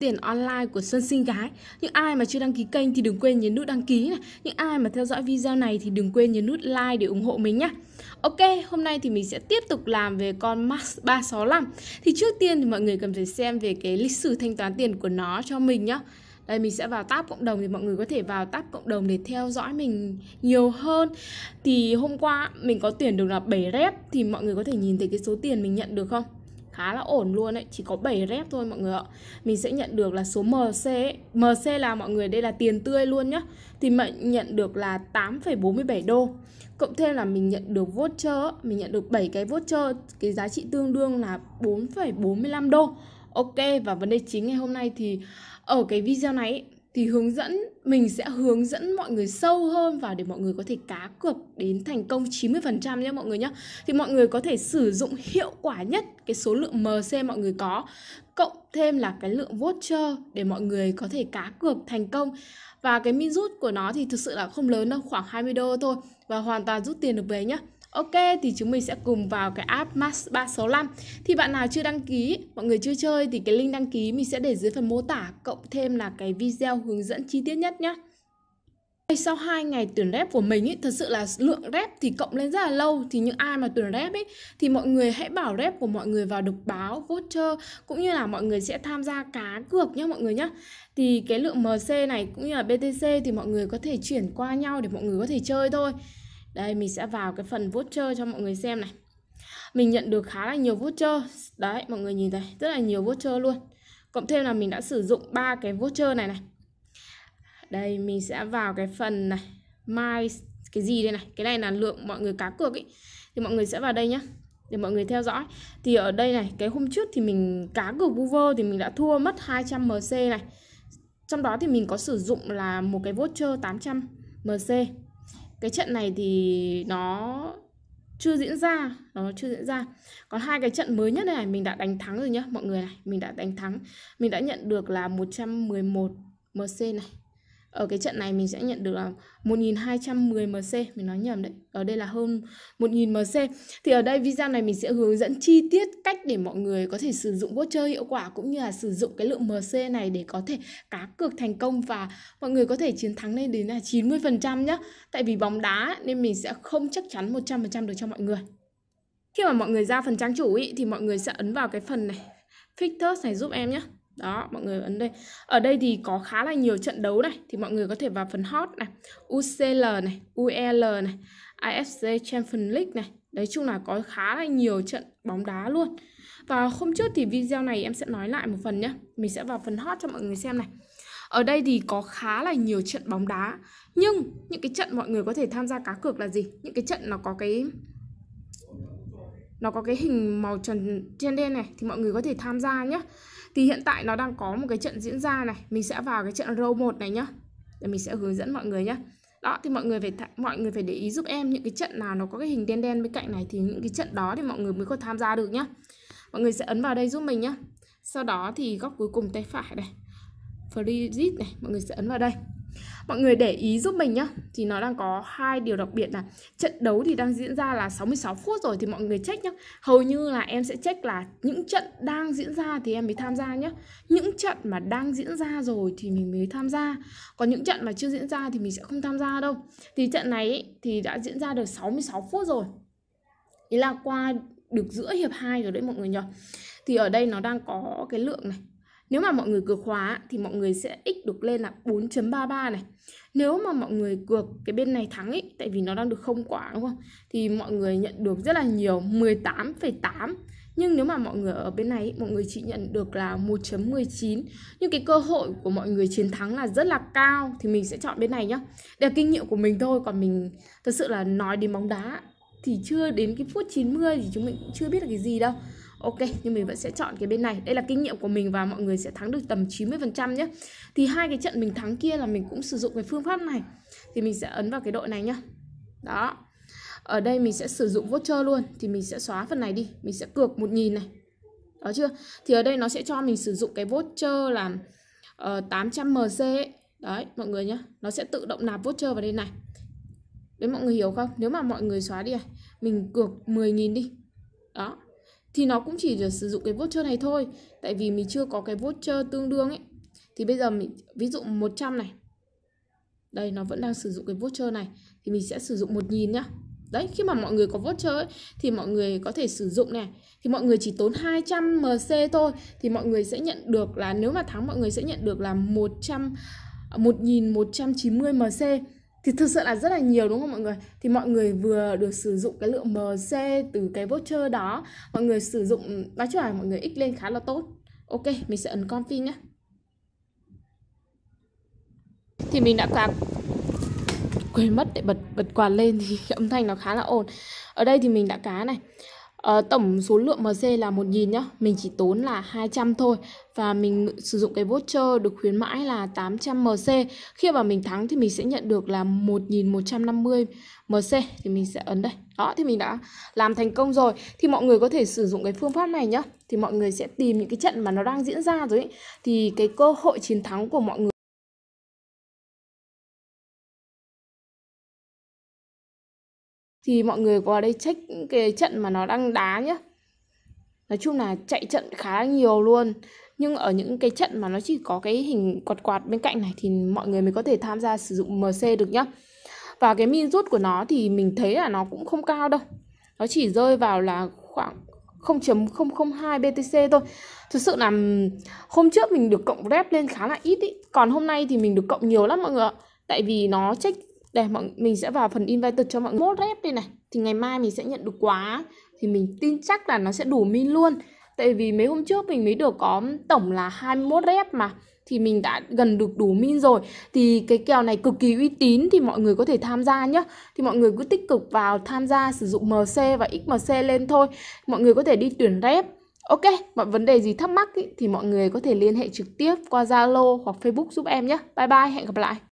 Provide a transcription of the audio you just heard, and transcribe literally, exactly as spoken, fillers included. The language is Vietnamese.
tiền online của Xuân Xinh Gái. Những ai mà chưa đăng ký kênh thì đừng quên nhấn nút đăng ký này. Những ai mà theo dõi video này thì đừng quên nhấn nút like để ủng hộ mình nhé. Ok, hôm nay thì mình sẽ tiếp tục làm về con Max ba sáu năm. Thì trước tiên thì mọi người cần phải xem về cái lịch sử thanh toán tiền của nó cho mình nhá. Đây, mình sẽ vào tab cộng đồng thì mọi người có thể vào tab cộng đồng để theo dõi mình nhiều hơn. Thì hôm qua mình có tuyển được là bảy rep thì mọi người có thể nhìn thấy cái số tiền mình nhận được không? Khá là ổn luôn đấy, chỉ có bảy rep thôi mọi người ạ. Mình sẽ nhận được là số em xê ấy. em xê là mọi người đây là tiền tươi luôn nhá. Thì mình nhận được là tám phẩy bốn mươi bảy đô. Cộng thêm là mình nhận được voucher, mình nhận được bảy cái voucher, cái giá trị tương đương là bốn phẩy bốn mươi lăm đô. Ok, và vấn đề chính ngày hôm nay thì ở cái video này ấy, thì hướng dẫn mình sẽ hướng dẫn mọi người sâu hơn vào để mọi người có thể cá cược đến thành công chín mươi phần trăm nhé mọi người nhé. Thì mọi người có thể sử dụng hiệu quả nhất cái số lượng em xê mọi người có, cộng thêm là cái lượng voucher để mọi người có thể cá cược thành công. Và cái min rút của nó thì thực sự là không lớn đâu, khoảng hai mươi đô thôi, và hoàn toàn rút tiền được về nhé. Ok, thì chúng mình sẽ cùng vào cái app Max ba sáu năm. Thì bạn nào chưa đăng ký, mọi người chưa chơi thì cái link đăng ký mình sẽ để dưới phần mô tả, cộng thêm là cái video hướng dẫn chi tiết nhất nhé. Sau hai ngày tuyển rep của mình ý, thật sự là lượng rep thì cộng lên rất là lâu. Thì những ai mà tuyển rep ấy, thì mọi người hãy bảo rep của mọi người vào được báo, voucher, cũng như là mọi người sẽ tham gia cá cược nhé mọi người nhé. Thì cái lượng em xê này cũng như là bê tê xê thì mọi người có thể chuyển qua nhau để mọi người có thể chơi thôi. Đây, mình sẽ vào cái phần voucher cho mọi người xem này. Mình nhận được khá là nhiều voucher. Đấy, mọi người nhìn thấy, rất là nhiều voucher luôn. Cộng thêm là mình đã sử dụng ba cái voucher này này. Đây, mình sẽ vào cái phần này, my cái gì đây này, cái này là lượng mọi người cá cược ý. Thì mọi người sẽ vào đây nhá, để mọi người theo dõi. Thì ở đây này, cái hôm trước thì mình cá cược Vuver thì mình đã thua mất hai trăm em xê này. Trong đó thì mình có sử dụng là một cái voucher tám trăm em xê. Cái trận này thì nó chưa diễn ra, nó chưa diễn ra. Còn hai cái trận mới nhất này mình đã đánh thắng rồi nhá mọi người này, mình đã đánh thắng. Mình đã nhận được là một trăm mười một em xê này. Ở cái trận này mình sẽ nhận được là một nghìn hai trăm mười em xê, mình nói nhầm đấy. Ở đây là hơn một nghìn em xê. Thì ở đây video này mình sẽ hướng dẫn chi tiết cách để mọi người có thể sử dụng voucher hiệu quả, cũng như là sử dụng cái lượng em xê này để có thể cá cược thành công và mọi người có thể chiến thắng lên đến là chín mươi phần trăm nhá. Tại vì bóng đá nên mình sẽ không chắc chắn một trăm phần trăm được cho mọi người. Khi mà mọi người ra phần trang chủ ý, thì mọi người sẽ ấn vào cái phần này, Fixtures này giúp em nhé. Đó, mọi người ấn đây. Ở đây thì có khá là nhiều trận đấu này. Thì mọi người có thể vào phần hot này, u xê lờ này, u e lờ này, i ép xê Champions League này. Nói chung là có khá là nhiều trận bóng đá luôn. Và hôm trước thì video này em sẽ nói lại một phần nhé. Mình sẽ vào phần hot cho mọi người xem này. Ở đây thì có khá là nhiều trận bóng đá. Nhưng những cái trận mọi người có thể tham gia cá cược là gì? Những cái trận nó có cái Nó có cái hình màu tròn trên đen này thì mọi người có thể tham gia nhé. Thì hiện tại nó đang có một cái trận diễn ra này. Mình sẽ vào cái trận row một này nhá. Để mình sẽ hướng dẫn mọi người nhé. Đó, thì mọi người phải mọi người phải để ý giúp em những cái trận nào nó có cái hình đen đen bên cạnh này, thì những cái trận đó thì mọi người mới có tham gia được nhá. Mọi người sẽ ấn vào đây giúp mình nhá. Sau đó thì góc cuối cùng tay phải này, free hit này, mọi người sẽ ấn vào đây. Mọi người để ý giúp mình nhá. Thì nó đang có hai điều đặc biệt là trận đấu thì đang diễn ra là sáu mươi sáu phút rồi. Thì mọi người check nhá. Hầu như là em sẽ check là những trận đang diễn ra thì em mới tham gia nhá. Những trận mà đang diễn ra rồi thì mình mới tham gia. Còn những trận mà chưa diễn ra thì mình sẽ không tham gia đâu. Thì trận này ấy, thì đã diễn ra được sáu mươi sáu phút rồi. Ý là qua được giữa hiệp hai rồi đấy mọi người nhỉ. Thì ở đây nó đang có cái lượng này. Nếu mà mọi người cược khóa thì mọi người sẽ x được lên là bốn chấm ba ba này. Nếu mà mọi người cược cái bên này thắng ấy, tại vì nó đang được không quả đúng không? Thì mọi người nhận được rất là nhiều, mười tám phẩy tám. Nhưng nếu mà mọi người ở bên này ấy, mọi người chỉ nhận được là một chấm mười chín. Nhưng cái cơ hội của mọi người chiến thắng là rất là cao. Thì mình sẽ chọn bên này nhá. Đây là kinh nghiệm của mình thôi. Còn mình thật sự là nói đến bóng đá thì chưa đến cái phút chín mươi thì chúng mình cũng chưa biết được cái gì đâu. Ok, nhưng mình vẫn sẽ chọn cái bên này. Đây là kinh nghiệm của mình và mọi người sẽ thắng được tầm chín mươi phần trăm nhé. Thì hai cái trận mình thắng kia là mình cũng sử dụng cái phương pháp này. Thì mình sẽ ấn vào cái đội này nhá. Đó. Ở đây mình sẽ sử dụng voucher luôn. Thì mình sẽ xóa phần này đi. Mình sẽ cược một nghìn này. Đó chưa? Thì ở đây nó sẽ cho mình sử dụng cái voucher là uh, tám trăm em xê ấy. Đấy, mọi người nhá. Nó sẽ tự động nạp voucher vào đây này. Đấy, mọi người hiểu không? Nếu mà mọi người xóa đi này, mình cược mười nghìn đi. Đó. Thì nó cũng chỉ được sử dụng cái voucher này thôi. Tại vì mình chưa có cái voucher tương đương ấy. Thì bây giờ mình ví dụ một trăm này. Đây nó vẫn đang sử dụng cái voucher này thì mình sẽ sử dụng một nghìn nhá. Đấy, khi mà mọi người có voucher ấy, thì mọi người có thể sử dụng này. Thì mọi người chỉ tốn hai trăm M C thôi. Thì mọi người sẽ nhận được là nếu mà thắng mọi người sẽ nhận được là một nghìn một trăm chín mươi M C. Thì thực sự là rất là nhiều đúng không mọi người? Thì mọi người vừa được sử dụng cái lượng M C từ cái voucher đó. Mọi người sử dụng, nói chung là mọi người x lên khá là tốt. Ok, mình sẽ ấn confirm nhé. Thì mình đã cá quên mất để bật bật quạt lên thì âm thanh nó khá là ồn. Ở đây thì mình đã cá này. Ờ, tổng số lượng M C là một nghìn nhá. Mình chỉ tốn là hai trăm thôi. Và mình sử dụng cái voucher được khuyến mãi là tám trăm M C. Khi mà mình thắng thì mình sẽ nhận được là một nghìn một trăm năm mươi M C. Thì mình sẽ ấn đây. Đó, thì mình đã làm thành công rồi. Thì mọi người có thể sử dụng cái phương pháp này nhá. Thì mọi người sẽ tìm những cái trận mà nó đang diễn ra rồi ấy. Thì cái cơ hội chiến thắng của mọi người thì mọi người vào đây check cái trận mà nó đang đá nhá. Nói chung là chạy trận khá nhiều luôn. Nhưng ở những cái trận mà nó chỉ có cái hình quạt quạt bên cạnh này thì mọi người mới có thể tham gia sử dụng M C được nhá. Và cái min rút của nó thì mình thấy là nó cũng không cao đâu. Nó chỉ rơi vào là khoảng không phẩy không không hai B T C thôi. Thực sự là hôm trước mình được cộng rep lên khá là ít ý. Còn hôm nay thì mình được cộng nhiều lắm mọi người ạ. Tại vì nó check. Đây, mọi mình sẽ vào phần invited cho mọi người một rep đây này. Thì ngày mai mình sẽ nhận được quà. Thì mình tin chắc là nó sẽ đủ min luôn. Tại vì mấy hôm trước mình mới được có tổng là hai mươi mốt rep mà. Thì mình đã gần được đủ min rồi. Thì cái kèo này cực kỳ uy tín thì mọi người có thể tham gia nhé. Thì mọi người cứ tích cực vào tham gia sử dụng M C và ích M C lên thôi. Mọi người có thể đi tuyển rep. Ok, mọi vấn đề gì thắc mắc ý, thì mọi người có thể liên hệ trực tiếp qua Zalo hoặc Facebook giúp em nhé. Bye bye, hẹn gặp lại.